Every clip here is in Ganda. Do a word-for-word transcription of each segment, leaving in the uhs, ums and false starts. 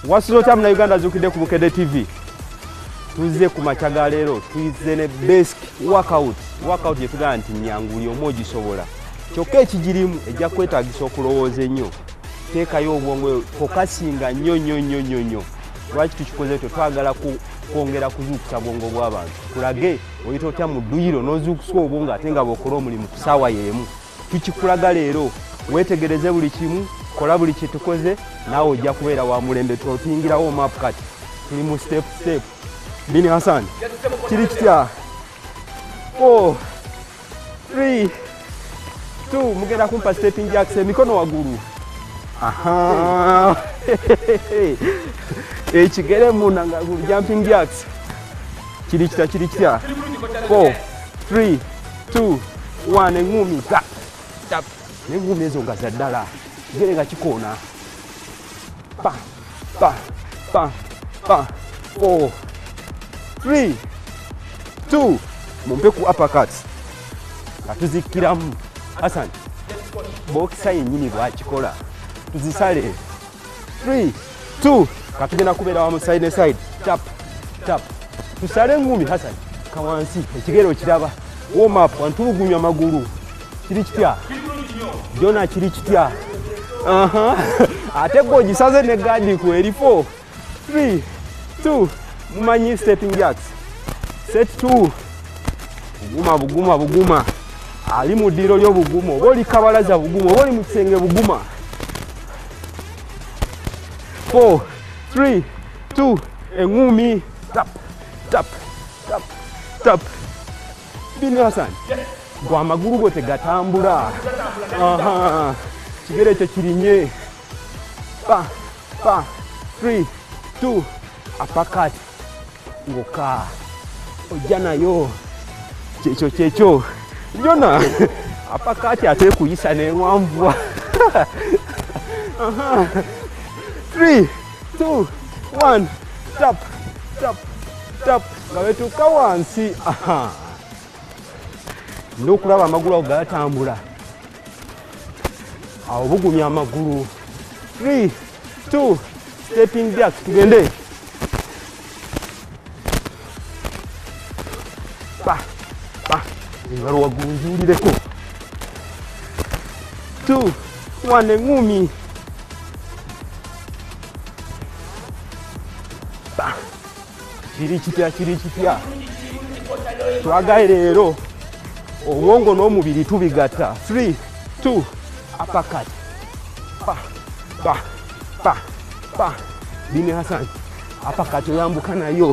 Wasuzo cha mna Uganda zukide ku Bukedde T V. Tuzize ku machaga lero, tuzize ne basic workout. Workout ye tugamba nti nyangu omoji sobola. Kyokka ekigirimu ejja kwetaagisa okulowooza ennyo. Teekayo obwongo fokasinga nnyo nnyo nnyo nnyo nnyo. Lwaki tukikoze to twagala kwongera kuzuukusa bwongo bw'abantu. Kulage oyita otya mu dduyiro n'ozuukusa obwongo ate nga bw'okola omulimu ku ssaawa y'emu. Tukikulaga leero weetegereze buli kimu, kola buli kye tukoze, naawe ojja kubeera wa mulembe. Tuyingirawo map kati. Tuli mu step step. Bini Hassan. Kiri kitya? four, three, two, mugenda kumpa stepping jacks emikono waggulu. Aha. Ekigere munda nga jumping jacks. Kiri kitya kiri kitya? four, three, two, one, engumi. Tap. Tap. Engumi ezo nga za ddala. Kigere nga kikoona. Pa. Pa. Pa. Pa. four, three, two, mumpe ku uppercuts. Katuzikiramu. Hassan. Boxa yennyini bwakikola. Tuzisale. three, two, katugenda kubeera wa mu side ne side. Tap. Tap. Tusale ngumi Hassan. Kawansi ekigero kiraba. Warm up antulugunya amagulu. Kiri kitya? Jona kiri kitya? Aha. Ate goji saze ne gadi ku eri four, three, two, mumanyi stepping jacks. Set two. Buguma buguma buguma. Ali mu ddiro lyo buguma. Oba oli kabalaza buguma. Oba oli mu kisenge buguma. four, three, two, engumi. Tap. Tap. Tap. Tap. Bini Hassan. Gwa amagulu go tegatambula. Aha. Kigere kyo kirinye. Pa. Pa. three, two, uppercut. Ngoka. Ojja nayo. Kyekyo kyekyo. Jona. Uppercut ate kuyisa n'enwanvwa. Aha. three, two, one. Tap. Tap. Tap. Gawetuka wansi. Aha. Ndokulaba amagulu ago gatambula. Awo bugumya amagulu. three, two, stepping jacks. Tugende. Pa. Pa. Engalo waggulu nzuulireko. two, one, engumi. Pa. Kiri kitya kiri kitya. Twagaye leero. Obwongo n'omubiri tubigatta. three, two, uppercut. Pa. Pa. Pa. Pa. Bini Hassan. Uppercut oyambuka nayo.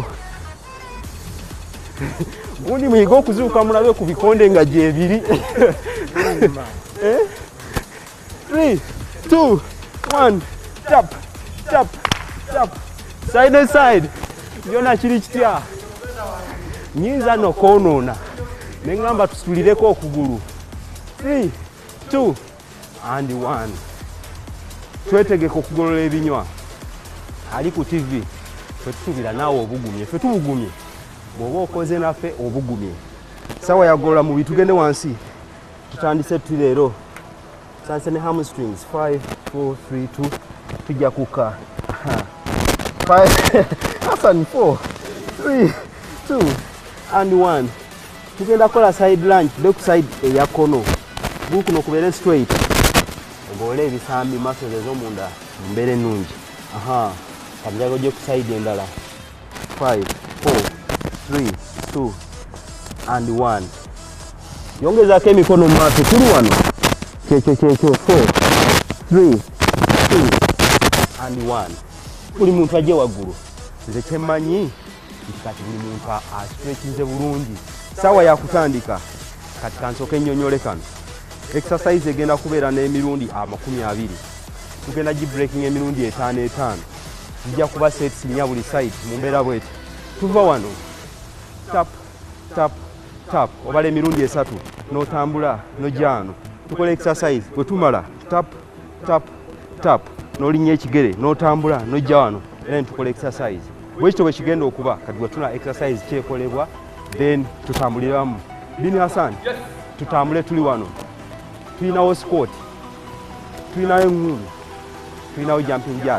Gundi muyiga okuzuuka mulabe ku bikonde nga gyebiri. Eh? three, two, one. Tap. Tap. Tap. Side and side. Byonna kiri kitya. Nyinza n'okwonoona. Nengamba tusitulireko okugulu. three, two, and one. Twetegeka okugolola ebinywa. Ali ku T V. Twetubira naawe obugumye. Ffe tubugumye. Bw'oba okoze naffe obugumye. Sawa yagolola mu bitugende wansi. Tutandise tuti leero. Tutandise ne hamstrings. five, four, three, two. Tujja kuka. five. Hassan, four, three, two, and one. Tugenda kola side lunge, back side eya kono. Bukuno kubere straight. Ngole ebisambi muscles ez'omunda mbere nungi. Aha. Kamjago je ku side endala. five, four, three, two, and one. Yongezako emikono mu maaso kuli wano. Kyekyo kyekyo. four, three, two, and one. Buli muntu ajje waggulu. Nze kyemmanyi kati buli muntu astretchinze bulungi. Sawa ya kutandika. Kati kansooke nnyonnyole kano. Exercise egenda kubeera n'emirundi amakumi abiri. Tugenda gi breaking emirundi etaano etaano. Tujja kuba sets nnya buli side mu mbeera bweti. Tuva wano. Tap, tap, tap. Obala emirundi esatu. N'otambula, n'ojja wano. Tukola exercise. Bwe tumala. Tap, tap, tap. N'olinnya ekigere, n'otambula, n'ojja wano. Then tukola exercise. Bwekityo bwe kigenda okuba kati bwe tuna exercise kyekolebwa. Then tutambuliramu. Bini Hassan. Yes. Tutambule tuli wano. Tulinawo squat. Tulinawo engumi. Tulinawo jumping jacks.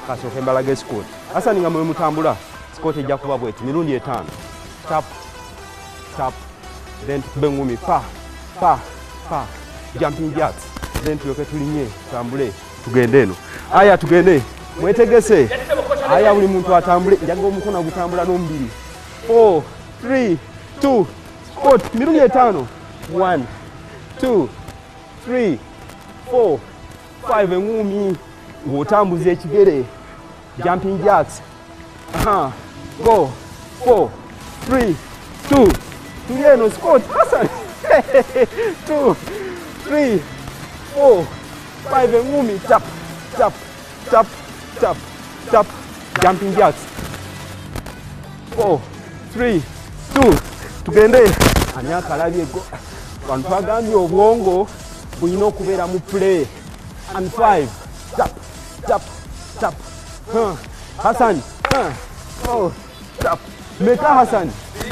kasooke mbalage squat. Hassan nga mwe mutambula squat ejja kuba bweti mirundi etaano. Tap tap then tukube ngumi pa pa pa jumping jacks then tuyoke tulinye tambule tugende eno. Aya tugende mwetegese. Aya buli muntu atambule njaga omukono gutambula n'omubiri. four three two squat mirundi etaano. one two three four five engumi ng'otambuza ekigere jumping jacks. Aha go four three two tuli eno squat Hassan. two three four five engumi tap tap tap tap tap jumping jacks. four three two tugende. Ani akalabye go bantu bagambye obwongo bulina okubeera mu play. And five tap tap tap. Huh. Hassan huh. Oh tap meka Hassan.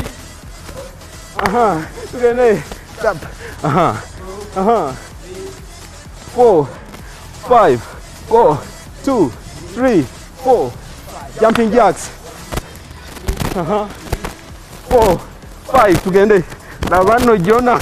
Aha tugende tap. Aha aha four five go two three four jumping jacks. Aha four five tugende nabano Jona.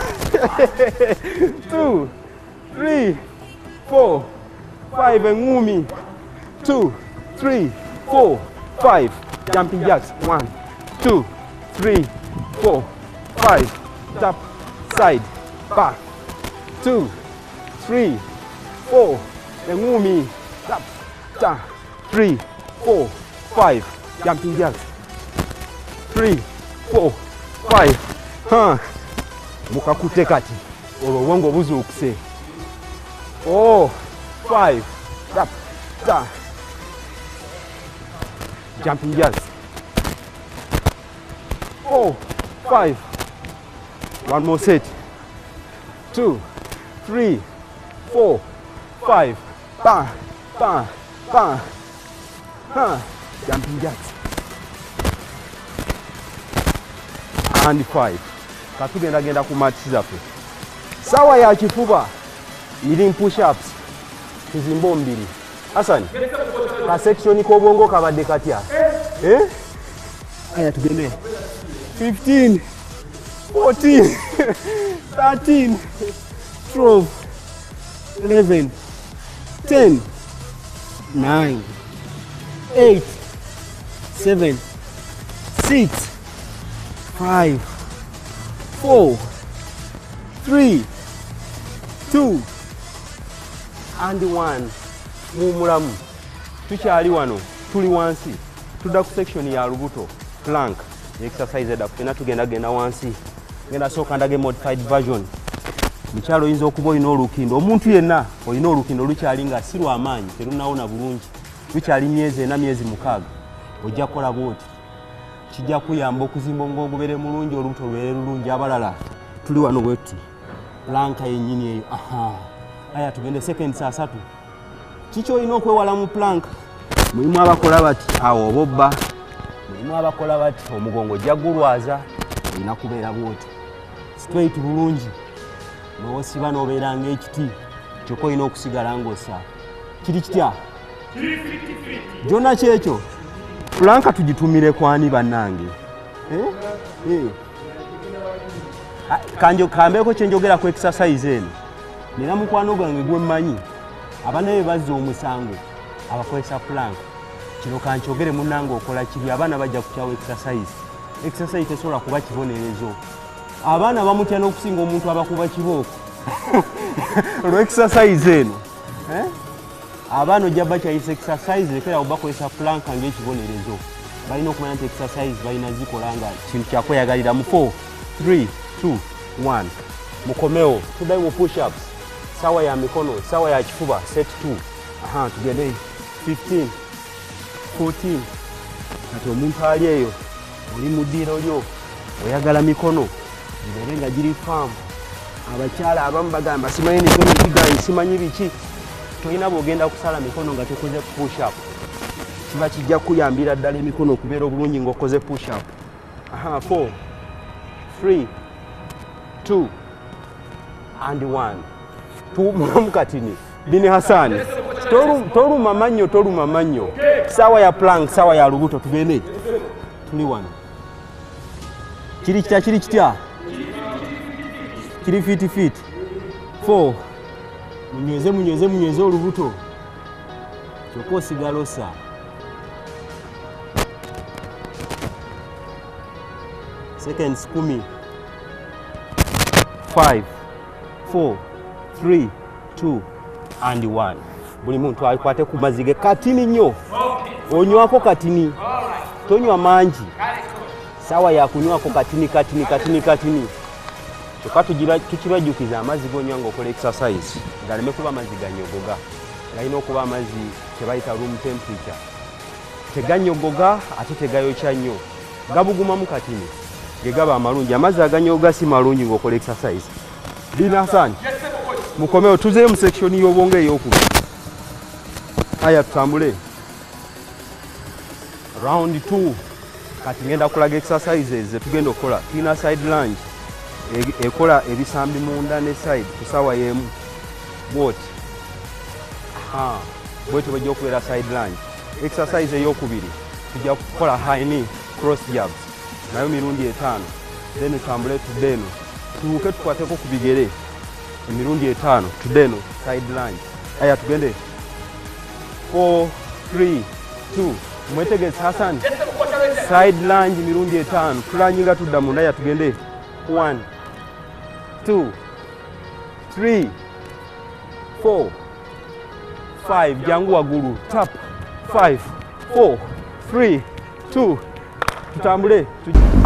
two three four five engumi. two three four five jumping jacks. one two three four five tap side back. two three four engumi tap tap. three four five jumping jacks. three four five. Huh. Mukakute kati olwo obwongo buzuukuse. Oh five tap tap jumping jacks. four five one more set. two three four five bang bang bang. Huh. Jumping jacks. And five. Katugenda genda ku mats zaffe. Sawa ya kifuba iri push ups tuzimbo mbiri. Hassan ka section ko bongo kabadde katya eh aya tugende. fifteen fourteen thirteen twelve eleven ten nine eight seven six five four three two and one. Mumulamu tukyali wano tuli wansi tudda ku section ya lubuto plank exercise edda kufena tugenda genda wansi ngenda soka ndage modified version. Mukyalo oyinza okuba olina olukindo omuntu yenna olina olukindo lukyali nga si lw'amaanyi terunawona bulungi lukyali myezi ena myezi mukaaga ojja kukola bwoti kijja kuyamba okuzimba omugongo gubere mulungi olubuto lubere lulungi. Abalala tuli wano bwetuti planka yennyini eyo. Aha aya tugende seconds asatu. Kiki olina okwewala mu plank? Mulimu abakola bati awo obobba, mulimu abakola bati omugongo ojja gulwaza. Olina kubeera bwoti straight bulungi n'osiba n'obeera ng'ekiti kyokka olina okusigala ng'ossa. Kiri kitya? Gyonna kyekyo planka tugitumire kwani bannange? Eh? Eh. Kanjo kambeeko kye njogera ku exercise eno. Nina mukwano gwange gwe mmanyi abaana be bazza omusango abakozesa plank. Kino kankyogere munnange okola kibi abaana bajja kukyawa exercise. Exercise tesobola kuba kibonerezo. Abaana bamutya n'okusinga omuntu abakuba kibooko olwo exercise eno. Eh? Abaana ojja bakyayisa exercise lekera obakozesa plank ng'ekibonerezo. Balina okumanya nti exercise balina zikola nga kintu kyakweyagalira mu four three two one. Mukomeo tuddayo mu push ups. Sawa ya mikono, sawa ya kifuba set two. Aha tugende fifteen fourteen. Kati omuntu ali eyo oli mu ddiiro lyo oyagala mikono ngere nga giri famu. Abakyala abamu bagamba simanyi mikono giganyi simanyi biki. Tolina bw'ogenda kusala mikono nga tokoze push up. Kiba kijja kuyambira ddala emikono okubeera obulungi ng'okoze push up. Aha four three two and one. Tuumukatini bini Hassan toluma mannyo toluma mannyo sawa ya plank, sawa ya lubuto, tugende. Tuli wano. Kiri kitya, kiri kitya. Kiri fiti fiti. four. Munyweze, munyweze, munyweze olubuto. Kyokka osigala osa. Seconds kumi. five, four, three, two, and one. Buli muntu akwate ku mazige katini nnyo. Onywako katini. Tonywa mangi. Sawa ya kunywako katini katini katini katini. Kyokka tukibajjukiza amazzi g'onywa ng'okola exercise galeme kuba amazzi ganyogoga. Galina okuba amazzi kye bayita room temperature. Teganyogoga ate tegayokya nnyo. Gabugumamu katini. Ge gaba amalungi. Amazzi aganyogoga si malungi ng'okola exercise. Bina Hassan. Mukomeo tuzeyo mu section y'obwonge ey'okubiri. Aya tutambule. Round two. Kati ngenda kulaga exercises ze tugenda okukola. Tulina side lunge. Ekola ebisambi munda ne side kusawa yemu. What? Ha. Bwetu bajja okubeera side lunge. Exercise ey'okubiri. Tujja kukola high knee cross jabs. Nayo mirundi etaano. Then tutambule tudeno. Tubuke tukwateko ku bigere. Emirundi etaano. Tudeno side lunge. Aya tugende. four, three, two. Mwetegesi Hassan. Side lunge mirundi etaano. Tulanyinga tudda munda ya tugende. one, two, three, four, five. Jangu wagulu. Tap. five, four, three, two. Tutambule.